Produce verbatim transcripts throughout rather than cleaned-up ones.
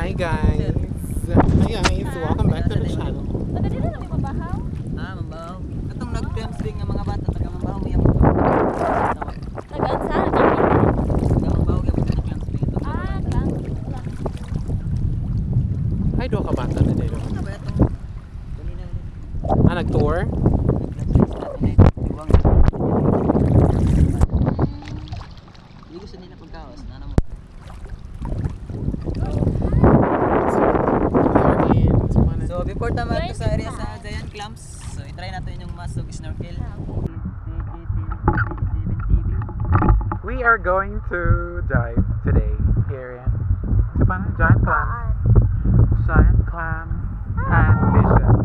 Hi guys! Hi guys! Welcome back to the channel. Taga dito lang yung mabahaw? Ah, mabahaw. Atong nag-clams din nga mga bata, taga mabahaw mo yan. Tagaan saan? Taga mabahaw yan, nag-clams din ito. Ah, clams. Hi, doon ka bata na dito. Ano ba itong kanina ulit? Ah, nag-tour? Nag-clams din sa atin eh. Iwang. Hindi gusto nila pagkawas. Nana mo. So before tama ito sa area sa Giant Clams, so itry natin yung masog snorkel. We are going to dive today here in sa paano? Giant Clams. Giant Clams and fishes.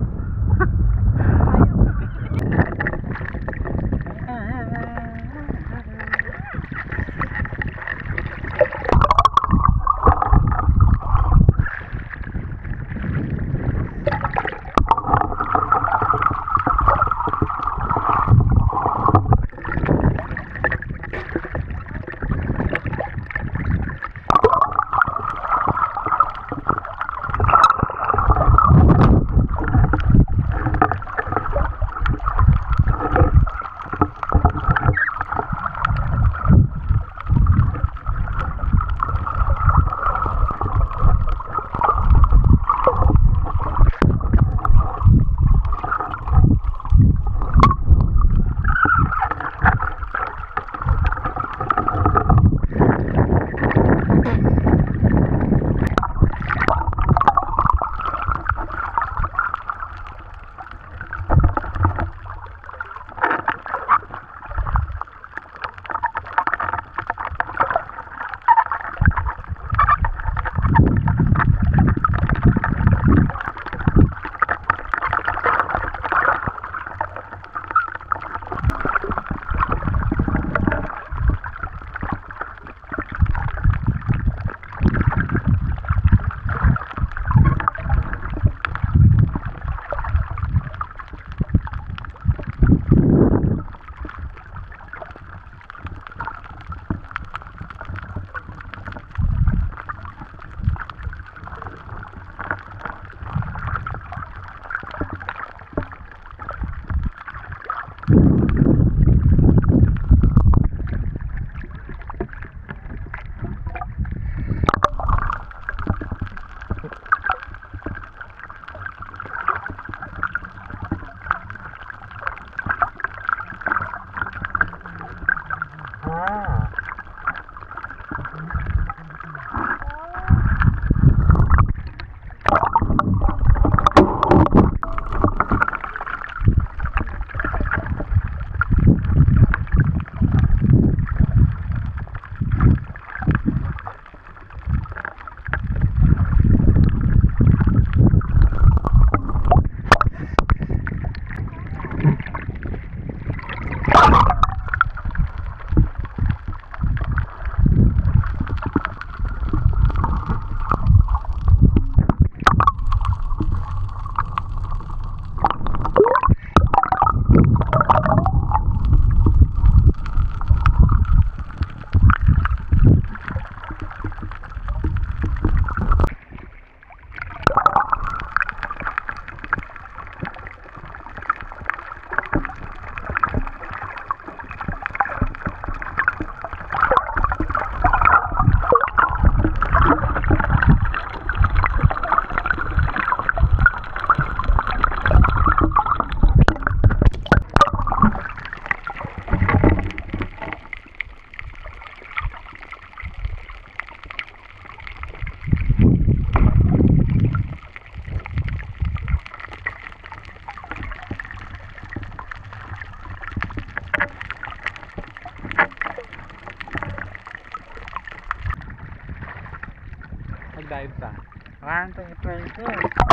Mag-dive ka. one, two, three, go!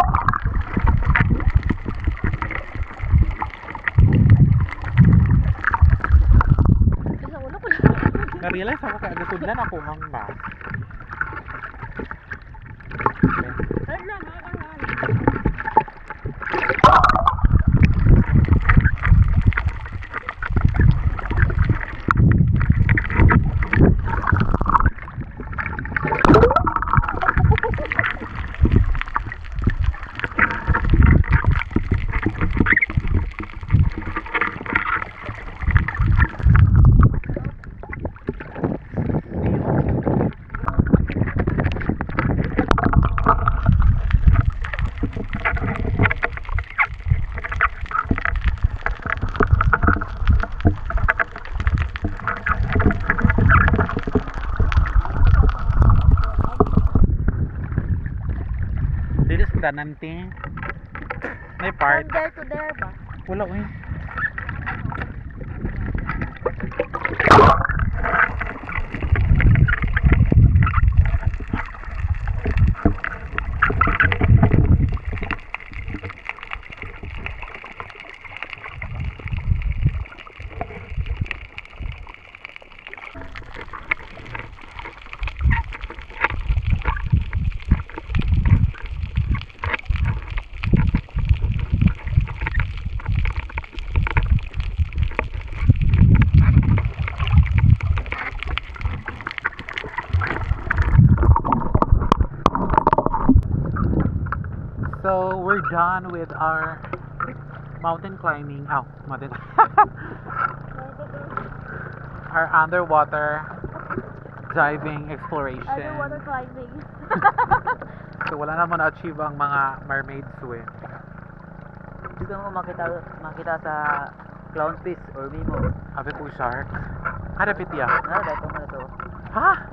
Na-realize ako kaya gasuglan ako ang mask. hagdanan ting. May part. From there to there ba? Wala eh. So we're done with our mountain climbing. Oh, mountain. Our underwater diving exploration. Underwater climbing. So wala naman na-achieve ang mga mermaids eh. Gusto mo makita makita sa clownfish or mimo. Sabi ko shark. Harapit ya. Ah, dito mo na to. Ha?